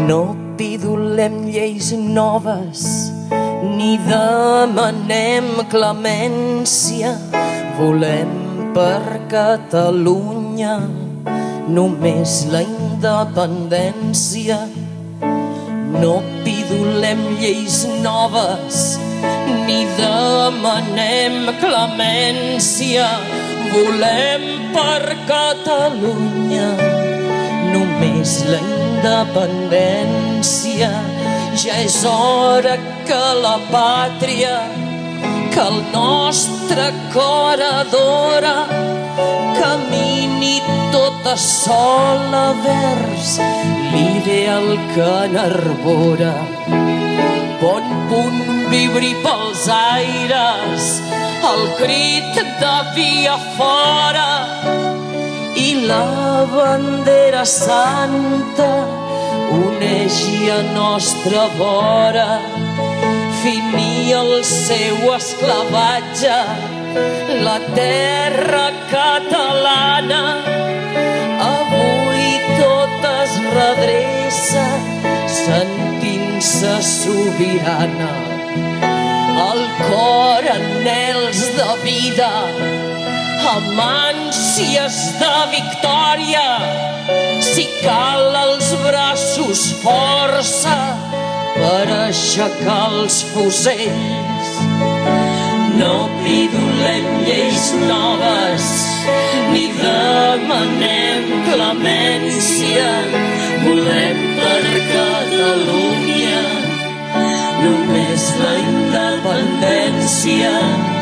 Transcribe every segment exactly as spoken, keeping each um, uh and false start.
No pidolem lleis noves ni demanem clemència. Volem per Catalunya només la independència. No pidolem lleis noves ni demanem clemència. Volem per Catalunya només la independència. Ja és hora que la pàtria, que el nostre cor adora, camini tota sola vers l'ideal que n'arbora. Bon punt vibri pels aires el crit de via fora i la bandera santa uneixi a nostra vora. Fini el seu esclavatge la terra catalana. Avui tot es redreça sentint-se sobirana. El cor anhels de vida, amb ànsies de victòria. Si cal els braços força per aixecar els fusells. No pidolem lleis noves ni demanem clemència. Volem per Catalunya només la independència.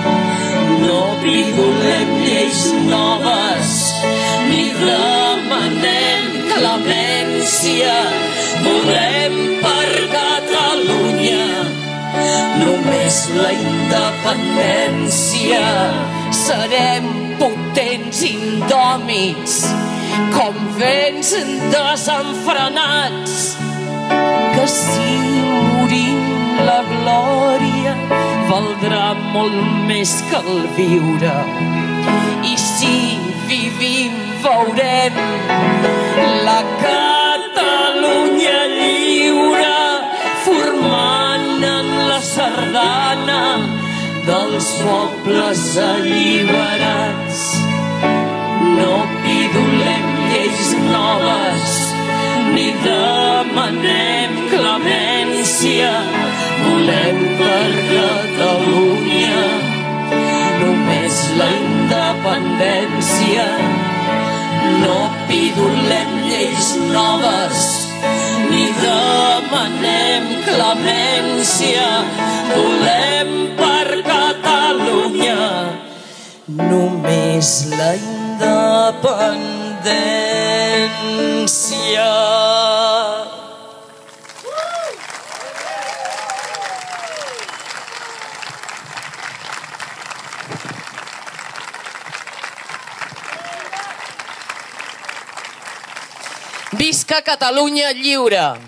No pidolem lleis noves ni demanem clemència. Volem per Catalunya només la independència. Serem potents i indòmits com vents desenfrenats, que si morim la glòria valdrà molt més que el viure. I si vivim veurem la Catalunya lliure, formant en la sardana dels pobles alliberats. No pidolem lleis noves ni demanem clemència. Volem per Catalunya només la independència. No pidolem lleis noves ni demanem clemència. Volem per Catalunya només la independència. Visca Catalunya lliure!